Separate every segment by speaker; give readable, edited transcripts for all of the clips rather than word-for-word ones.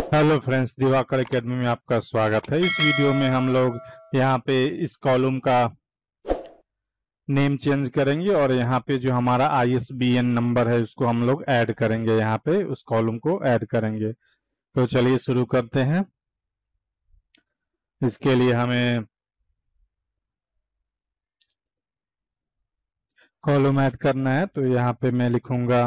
Speaker 1: Hello friends, Diwakar academy में आपका स्वागत है। इस वीडियो में हम लोग यहाँ पे इस कॉलम का नेम चेंज करेंगे और यहाँ पे जो हमारा ISBN नंबर है उसको हम लोग ऐड करेंगे। यहाँ पे उस कॉलम को ऐड करेंगे। तो चलिए शुरू करते हैं। इसके लिए हमें कॉलम ऐड करना है, तो यहाँ पे मैं लिखूंगा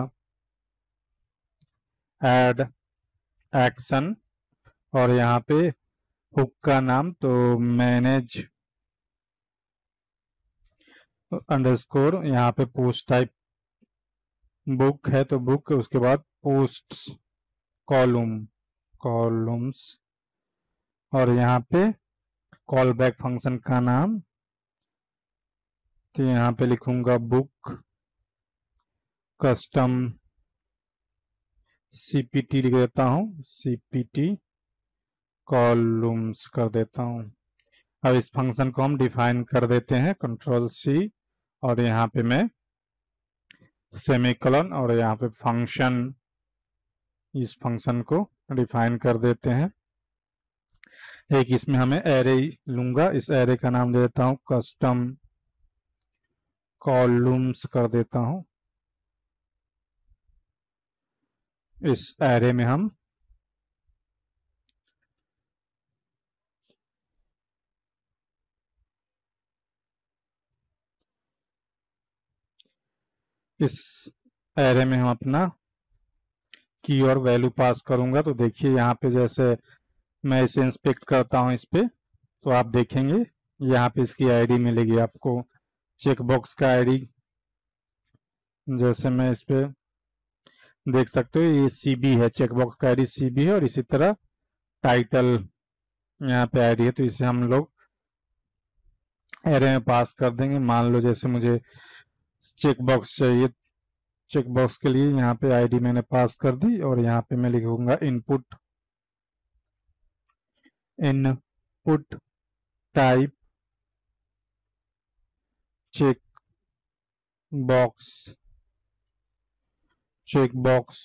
Speaker 1: ऐड एक्शन और यहाँ पे हुक का नाम तो मैनेज अंडरस्कोर, यहाँ पे पोस्ट टाइप बुक है तो बुक, उसके बाद पोस्ट कॉलम कॉलम्स और यहाँ पे कॉल बैक फंक्शन का नाम, तो यहाँ पे लिखूंगा बुक कस्टम CPT लिख देता हूँ, CPT कॉलम्स कर देता हूँ। अब इस फंक्शन को हम डिफाइन कर देते हैं, Ctrl+C, और यहाँ पे मैं सेमीकोलन और यहाँ पे फंक्शन, इस फंक्शन को डिफाइन कर देते हैं। एक इसमें हमें एरे लूंगा, इस एरे का नाम दे देता हूँ कस्टम कॉलम्स कर देता हूँ। इस एरे में हम इस एरे में हम अपना की और वैल्यू पास करूंगा। तो देखिए यहाँ पे जैसे मैं इसे इंस्पेक्ट करता हूँ इस पे, तो आप देखेंगे यहाँ पे इसकी आईडी मिलेगी आपको, चेकबॉक्स का आईडी। जैसे मैं इस पे देख सकते हो, ये CB है, चेकबॉक्स का आईडी CB है, और इसी तरह टाइटल यहाँ पे आईडी है। तो इसे हम लोग एरे में पास कर देंगे। मान लो जैसे मुझे चेकबॉक्स चाहिए, चेकबॉक्स के लिए यहाँ पे आईडी मैंने पास कर दी और यहाँ पे मैं लिखूंगा input type check box checkbox,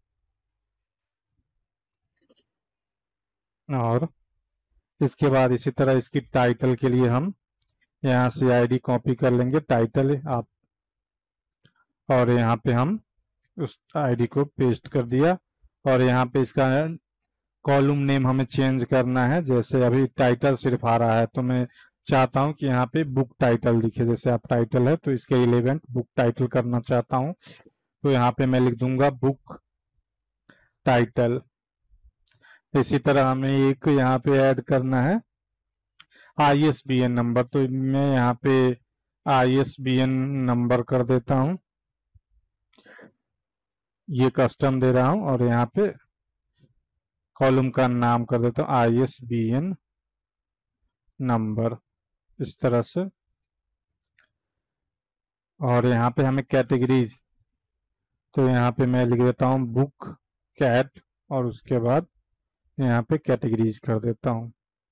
Speaker 1: और इसके बाद इसी तरह इसकी टाइटल के लिए हम यहाँ से आईडी कॉपी कर लेंगे, टाइटल आप, और यहाँ पे हम उस आईडी को पेस्ट कर दिया। और यहाँ पे इसका कॉलम नेम हमें चेंज करना है। जैसे अभी टाइटल सिर्फ आ रहा है, तो मैं चाहता हूँ कि यहाँ पे बुक टाइटल दिखे। जैसे आप टाइटल है तो इसके रिलेवेंट बुक टाइटल करना चाहता हूँ, तो यहाँ पे मैं लिख दूंगा बुक टाइटल। इसी तरह हमें एक यहाँ पे ऐड करना है ISBN नंबर, तो मैं यहाँ पे ISBN नंबर कर देता हूँ, ये कस्टम दे रहा हूँ, और यहाँ पे कॉलम का नाम कर देता हूँ ISBN नंबर, इस तरह से। और यहाँ पे हमें कैटेगरीज, तो यहाँ पे मैं लिख देता हूँ बुक कैट, और उसके बाद यहाँ पे कैटेगरीज कर देता हूँ।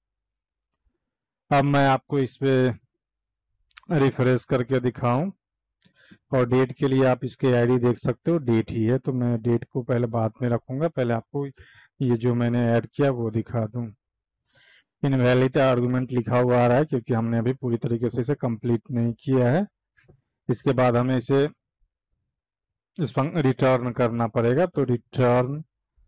Speaker 1: अब मैं आपको इस पे रिफ्रेश करके दिखाऊं, और डेट के लिए आप इसके आईडी देख सकते हो, डेट ही है, तो मैं डेट को पहले बाद में रखूंगा, पहले आपको ये जो मैंने ऐड किया वो दिखा दूं। इनवैलिड आर्गुमेंट लिखा हुआ आ रहा है क्योंकि हमने अभी पूरी तरीके से इसे कंप्लीट नहीं किया है। इसके बाद हमें इसे इस रिटर्न करना पड़ेगा, तो रिटर्न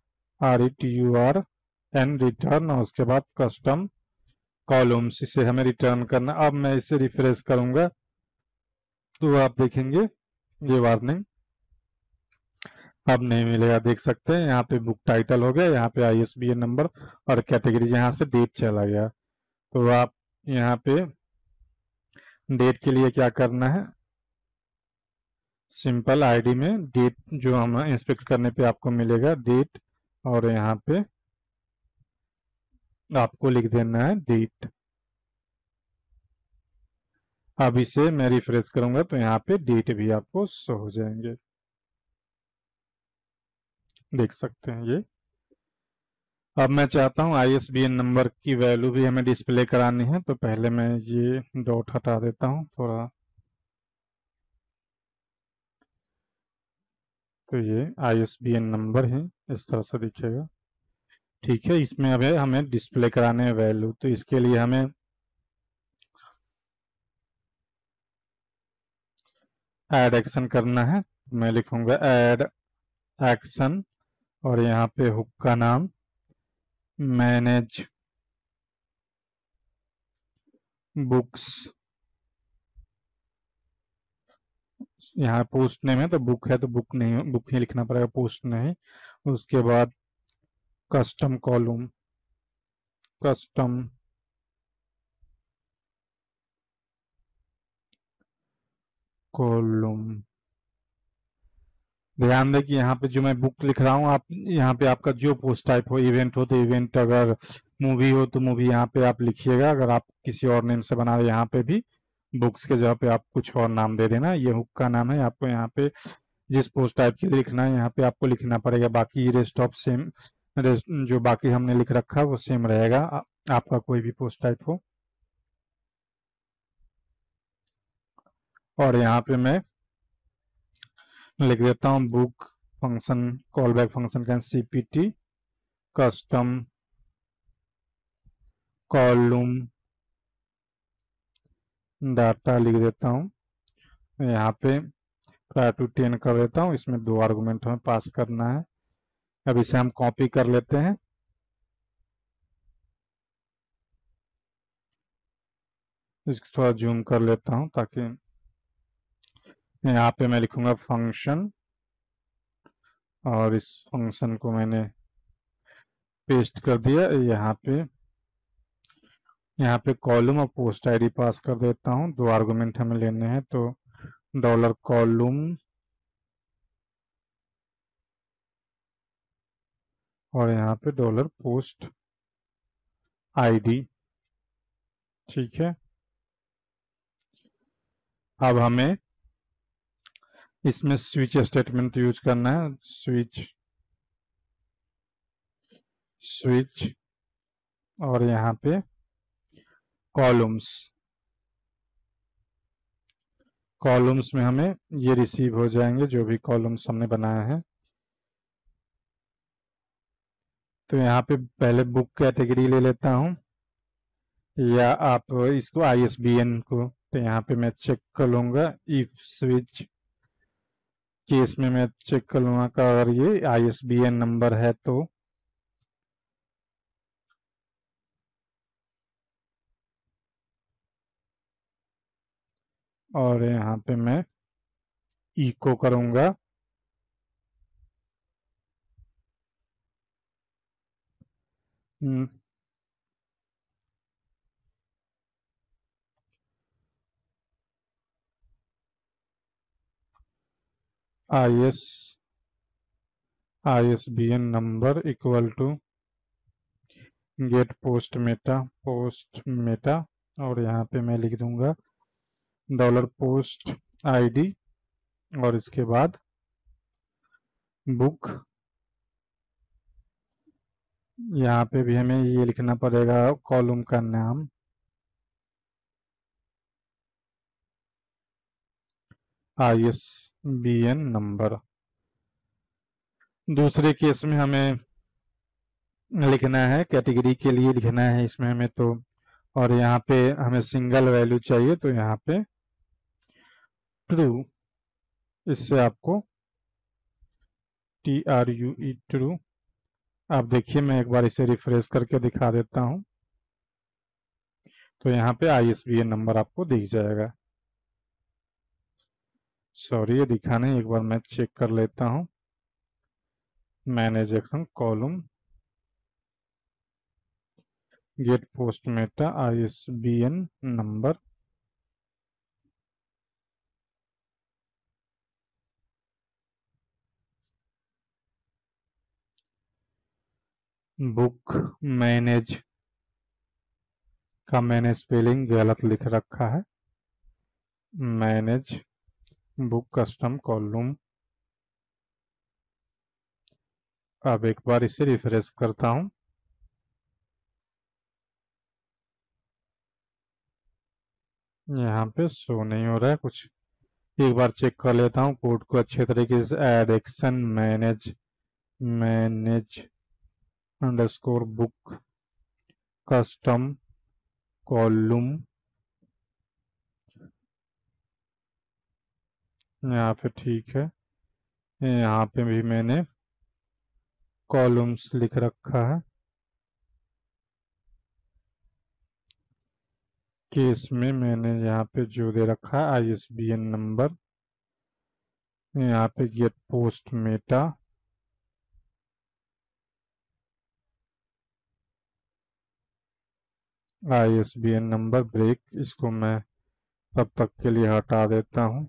Speaker 1: RETURN रिटर्न, और उसके बाद कस्टम कॉलम्स, इसे हमें रिटर्न करना। अब मैं इसे रिफ्रेश करूंगा तो आप देखेंगे ये वार्निंग अब नहीं मिलेगा। देख सकते हैं यहाँ पे बुक टाइटल हो गया, यहाँ पे ISBN नंबर, और कैटेगरी यहाँ से डेट चला गया। तो आप यहाँ पे डेट के लिए क्या करना है, सिंपल आईडी में डेट जो हम इंस्पेक्ट करने पे आपको मिलेगा डेट, और यहाँ पे आपको लिख देना है डेट। अब इसे मैं रिफ्रेश करूंगा तो यहाँ पे डेट भी आपको शो हो जाएंगे, देख सकते हैं ये। अब मैं चाहता हूँ ISBN नंबर की वैल्यू भी हमें डिस्प्ले करानी है, तो पहले मैं ये डॉट हटा देता हूँ थोड़ा, तो ये ISBN नंबर है, इस तरह से दिखेगा। ठीक है, इसमें अब हमें डिस्प्ले कराने हैं वैल्यू, तो इसके लिए हमें ऐड एक्शन करना है। मैं लिखूंगा ऐड एक्शन और यहाँ पे हुक का नाम मैनेज बुक्स, यहाँ पोस्ट नेम है तो बुक है तो बुक नहीं, बुक ही लिखना पड़ेगा, पोस्ट नहीं। उसके बाद कस्टम कॉलम, कस्टम कॉलम। ध्यान दें कि यहाँ पे जो मैं बुक लिख रहा हूँ, आप यहाँ पे आपका जो पोस्ट टाइप हो, इवेंट हो तो इवेंट, अगर मूवी हो तो मूवी यहाँ पे आप लिखिएगा। अगर आप किसी और नेम से बना रहे यहाँ पे भी बुक्स के जगह पे आप कुछ और नाम दे देना। ये हुक का नाम है, आपको यहाँ पे जिस पोस्ट टाइप के लिए लिखना है यहाँ पे आपको लिखना पड़ेगा। बाकी रेस्ट ऑफ सेम, रेस्ट जो बाकी हमने लिख रखा है वो सेम रहेगा, आपका कोई भी पोस्ट टाइप हो। और यहाँ पे मैं लिख देता हूँ book function, call back function का सीपीटी कस्टम कॉलम डाटा लिख देता हूँ। यहाँ पे प्रायर टू 10 कर देता हूँ। इसमें 2 आर्गुमेंट हमें पास करना है। अब इसे हम कॉपी कर लेते हैं। इसको थोड़ा जूम कर लेता हूँ ताकि यहाँ पे मैं लिखूंगा फंक्शन और इस फंक्शन को मैंने पेस्ट कर दिया। यहाँ पे कॉलम और पोस्ट आईडी पास कर देता हूँ। 2 आर्गुमेंट हमें लेने हैं तो डॉलर कॉलम और यहाँ पे डॉलर पोस्ट आईडी। ठीक है, अब हमें इसमें स्विच स्टेटमेंट यूज करना है। स्विच और यहाँ पे कॉलम्स, कॉलम्स में हमें ये रिसीव हो जाएंगे जो भी कॉलम्स हमने बनाए हैं। तो यहाँ पे पहले बुक कैटेगरी ले लेता हूँ, या आप इसको ISBN को, तो यहाँ पे मैं चेक कर लूंगा। इफ स्विच केस में मैं चेक कर लूंगा कि अगर ये ISBN नंबर है तो और यहाँ पे मैं इको करूंगा ISBN number equal to get post meta और यहाँ पे मैं लिख दूंगा डॉलर पोस्ट आईडी और इसके बाद बुक। यहाँ पे भी हमें ये लिखना पड़ेगा कॉलम का नाम ISBN नंबर। दूसरे केस में हमें लिखना है, कैटेगरी के लिए लिखना है इसमें हमें तो, और यहाँ पे हमें सिंगल वैल्यू चाहिए तो यहाँ पे ट्रू, इससे आपको TRUE ट्रू। आप देखिए मैं एक बार इसे रिफ्रेश करके दिखा देता हूँ तो यहाँ पे ISBN नंबर आपको दिख जाएगा। सॉरी ये दिखा नहीं, एक बार मैं चेक कर लेता हूँ। Manage action column get post meta ISBN number. Book manage का मैंने स्पेलिंग गलत लिख रखा है, मैनेज बुक कस्टम कॉलम। अब एक बार इसे रिफ्रेश करता हूं। यहाँ पे शो नहीं हो रहा है कुछ, एक बार चेक कर लेता हूँ कोड को अच्छे तरीके से। Add action manage underscore book custom column, यहाँ पे ठीक है। यहाँ पे भी मैंने कॉलम्स लिख रखा है। केस में मैंने यहाँ पे जो दे रखा है ISBN नंबर, यहाँ पे get post meta, ISBN number break, इसको मैं तब तक के लिए हटा देता हूँ।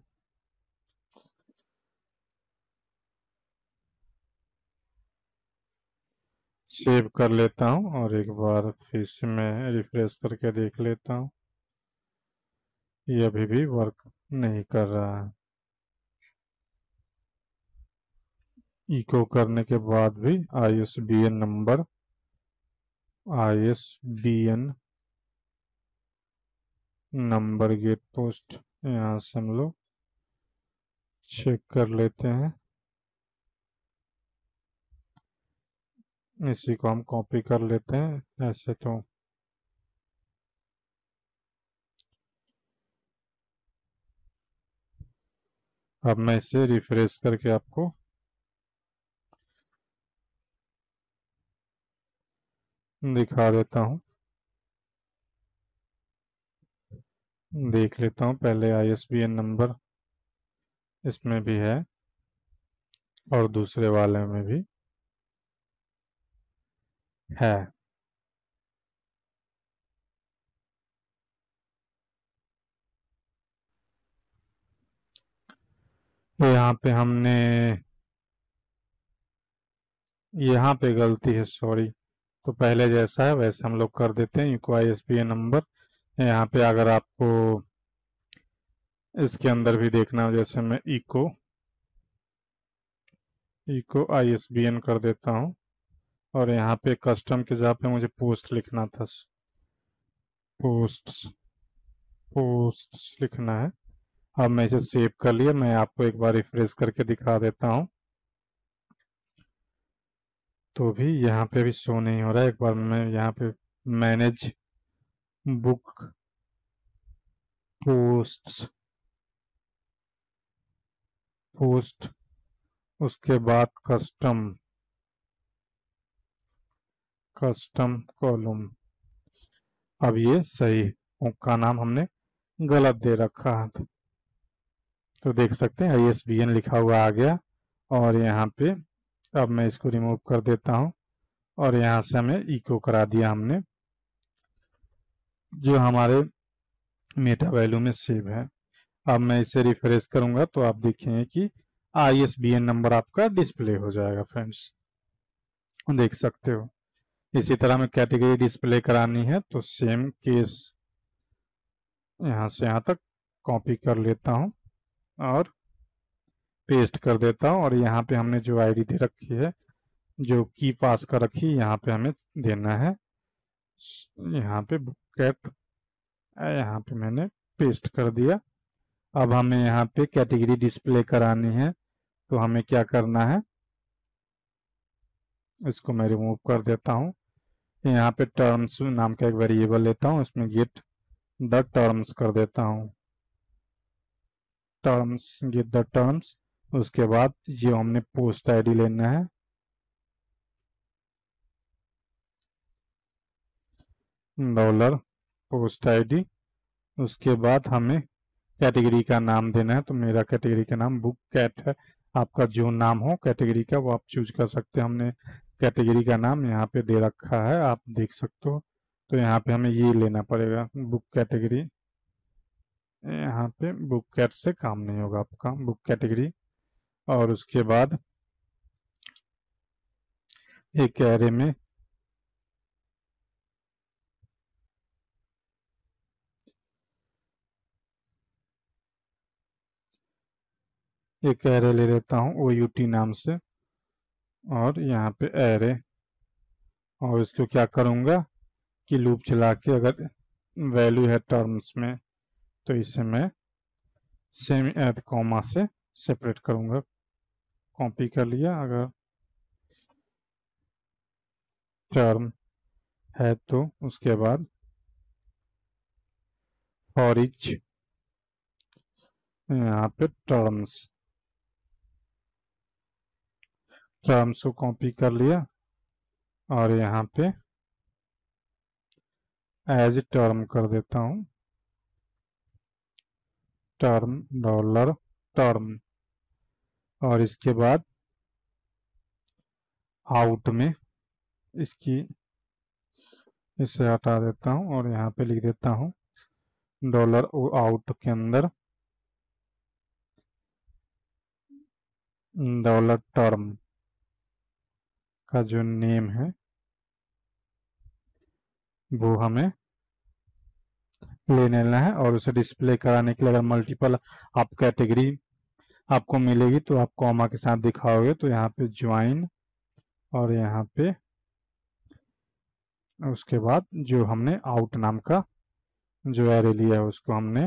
Speaker 1: सेव कर लेता हूँ और एक बार फिर से मैं रिफ्रेश करके देख लेता हूँ। ये अभी भी वर्क नहीं कर रहा है। इको करने के बाद भी ISBN number, ISBN number get post, यहाँ से हम लोग चेक कर लेते हैं। इसी को हम कॉपी कर लेते हैं ऐसे तो। अब मैं इसे रिफ्रेश करके आपको दिखा देता हूँ। देख लेता हूँ पहले ISBN नंबर इसमें भी है और दूसरे वाले में भी है। तो यहाँ पे गलती है, सॉरी। तो पहले जैसा है वैसे हम लोग कर देते हैं। इको ISBN नंबर, यहाँ पे अगर आपको इसके अंदर भी देखना हो, जैसे मैं इको ISBN कर देता हूँ और यहाँ पे कस्टम की जगह पे मुझे पोस्ट लिखना था, पोस्ट्स पोस्ट्स लिखना है। अब मैं इसे सेव कर लिया। मैं आपको एक बार रिफ्रेश करके दिखा देता हूँ। तो भी यहाँ पे भी शो नहीं हो रहा है। एक बार मैं यहाँ पे मैनेज बुक पोस्ट्स पोस्ट, उसके बाद कस्टम कॉलम। अब ये सही का नाम हमने गलत दे रखा है। तो देख सकते हैं ISBN लिखा हुआ आ गया। और यहाँ पे अब मैं इसको रिमूव कर देता हूँ और यहाँ से हमें इको करा दिया हमने, जो हमारे मेटा वैल्यू में सेव है। अब मैं इसे रिफ्रेश करूंगा तो आप देखेंगे कि ISBN नंबर आपका डिस्प्ले हो जाएगा फ्रेंड्स, देख सकते हो। इसी तरह में कैटेगरी डिस्प्ले करानी है तो सेम केस यहाँ से यहाँ तक कॉपी कर लेता हूँ और पेस्ट कर देता हूँ। और यहाँ पे हमने जो ID दे रखी है, जो की पास कर रखी है, यहाँ पे हमें देना है। यहाँ पे बुक कैट, यहाँ पे मैंने पेस्ट कर दिया। अब हमें यहाँ पे कैटेगरी डिस्प्ले करानी है तो हमें क्या करना है, इसको मैं रिमूव कर देता हूँ। यहाँ पे टर्म्स नाम का एक वेरिएबल लेता हूँ, इसमें गेट द टर्म्स कर देता हूँ। Terms, get the terms. उसके बाद ये हमने पोस्ट ID लेना है, डॉलर पोस्ट ID। उसके बाद हमें कैटेगरी का नाम देना है, तो मेरा कैटेगरी का नाम बुक कैट है। आपका जो नाम हो कैटेगरी का वो आप चूज कर सकते हैं। हमने कैटेगरी का नाम यहाँ पे दे रखा है, आप देख सकते हो। तो यहाँ पे हमें ये लेना पड़ेगा, बुक कैटेगरी। यहाँ पे बुक कैट से काम नहीं होगा आपका, बुक कैटेगरी। और उसके बाद एक एरे में एक एरे ले लेता हूँ OUT नाम से, और यहाँ पे एरे, और इसको क्या करूँगा कि लूप चला के अगर वैल्यू है टर्म्स में तो इसे मैं सेमी कॉमा से सेपरेट करूँगा। कॉपी कर लिया। अगर टर्म है तो उसके बाद फॉर ईच यहाँ पे टर्म्स को कॉपी कर लिया और यहाँ पे एज टर्म कर देता हूँ, टर्म डॉलर टर्म, और इसके बाद आउट में इसकी इसे हटा देता हूँ और यहाँ पे लिख देता हूँ डॉलर आउट के अंदर डॉलर टर्म का जो नेम है वो हमें ले लेना है, और उसे डिस्प्ले कराने के लिए अगर मल्टीपल आप कैटेगरी आपको मिलेगी तो आप कॉमा के साथ दिखाओगे, तो यहाँ पे ज्वाइन और यहाँ पे उसके बाद जो हमने आउट नाम का जो एरे लिया है उसको हमने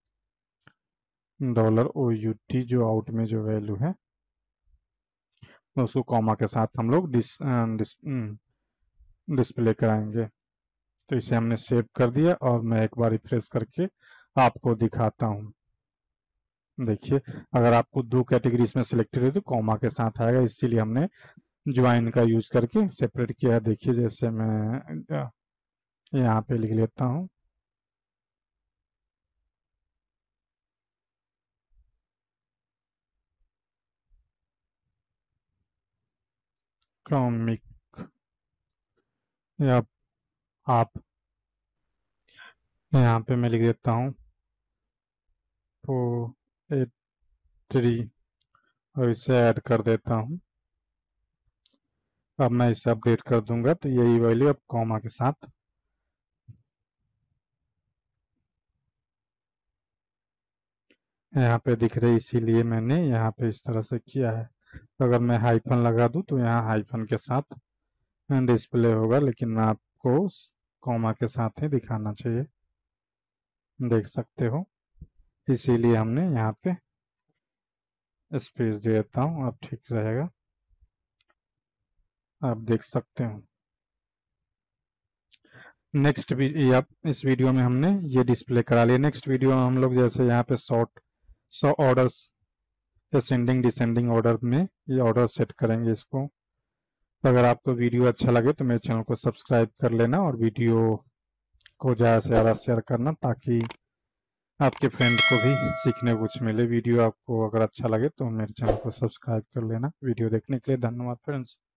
Speaker 1: $OUT जो आउट में जो वैल्यू है उसको कॉमा के साथ हम लोग डिस्प्ले कराएंगे। तो इसे हमने सेव कर दिया और मैं एक बार रिफ्रेश करके आपको दिखाता हूँ। देखिए अगर आपको दो कैटेगरी इसमें सिलेक्टेड है तो कॉमा के साथ आएगा, इसीलिए हमने ज्वाइन का यूज करके सेपरेट किया है। देखिए जैसे मैं यहाँ पे लिख लेता हूँ कॉमिक, या आप यहाँ पे मैं लिख देता हूँ पोएट्री और इसे ऐड कर देता हूँ। अब मैं इसे अपडेट कर दूंगा तो यही वैल्यू अब कॉमा के साथ यहाँ पे दिख रही, इसीलिए मैंने यहाँ पे इस तरह से किया है। अगर मैं हाइफन लगा दूं तो यहाँ हाइफन के साथ डिस्प्ले होगा, लेकिन आपको कॉमा के साथ ही दिखाना चाहिए, देख सकते हो, इसीलिए हमने यहाँ पे स्पेस दे देता हूँ, अब ठीक रहेगा, आप देख सकते हो। नेक्स्ट भी आप इस वीडियो में हमने ये डिस्प्ले करा लिया। नेक्स्ट वीडियो में हम लोग जैसे यहाँ पे sort orders ascending descending order में ये ऑर्डर सेट करेंगे इसको। तो अगर आपको वीडियो अच्छा लगे तो मेरे चैनल को सब्सक्राइब कर लेना और वीडियो को ज़्यादा से ज़्यादा शेयर करना, ताकि आपके फ्रेंड को भी सीखने को कुछ मिले। वीडियो आपको अगर अच्छा लगे तो मेरे चैनल को सब्सक्राइब कर लेना। वीडियो देखने के लिए धन्यवाद फ्रेंड्स।